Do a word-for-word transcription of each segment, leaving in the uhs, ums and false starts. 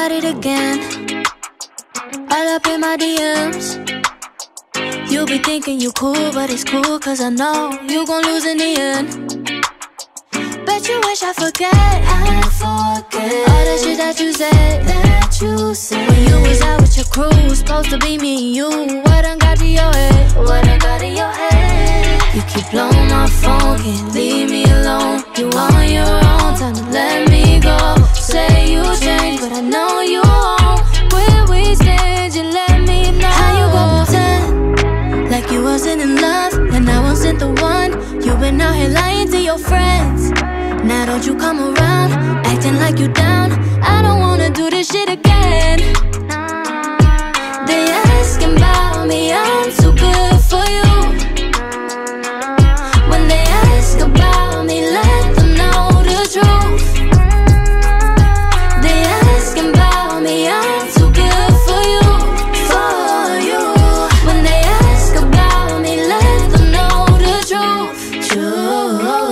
at it again, all up in my D Ms. You be thinking you cool, but it's cool, cause I know you gon' lose in the end. Bet you wish I forget, I forget all the shit that you said, that you said when you was out with your crew, supposed to be me and you. What done got to your head? What done got to your head? You keep blowing my phone, can't leave me alone. You on your own, time to let me go. Say you changed, but I know you won't. Where we stand, you let me know. How you gon' pretend like you wasn't in love, and I wasn't the one? You been out here lying to your friends. Now don't you come around, acting like you down. I don't wanna do this shit again. They asking about me, I'm too good for you. When they ask about me, let them know the truth. They asking about me, I'm too good for you, for you. When they ask about me, let them know the truth, truth.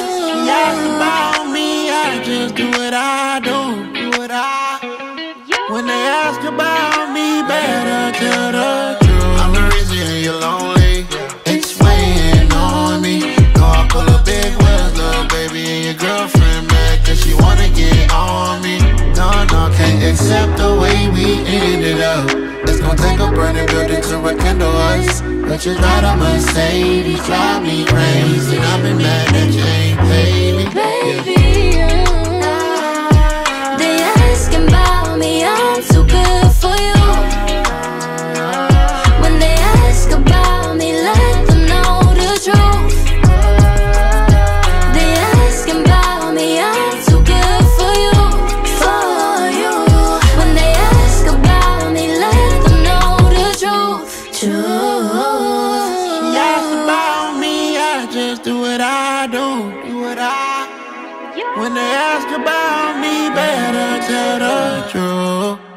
Do what I do, do what I. When they ask about me, better tell the truth. I'm the reason you're lonely, it's weighing on me. Know I pull a big wheels, little baby, and your girlfriend mad cause she wanna get on me. No, no, can't accept the way we ended up. It's gonna take a burning building to rekindle us. But you drive a Mercedes, drive me crazy. I've been mad that you ain't paid me, baby. Yeah. I'm too good for you. When they ask about me, let them know the truth. They asking about me, I'm too good for you, for you. When they ask about me, let them know the truth, truth. She asks about me, I just do what I do, do what I. When they ask about me, better tell the truth.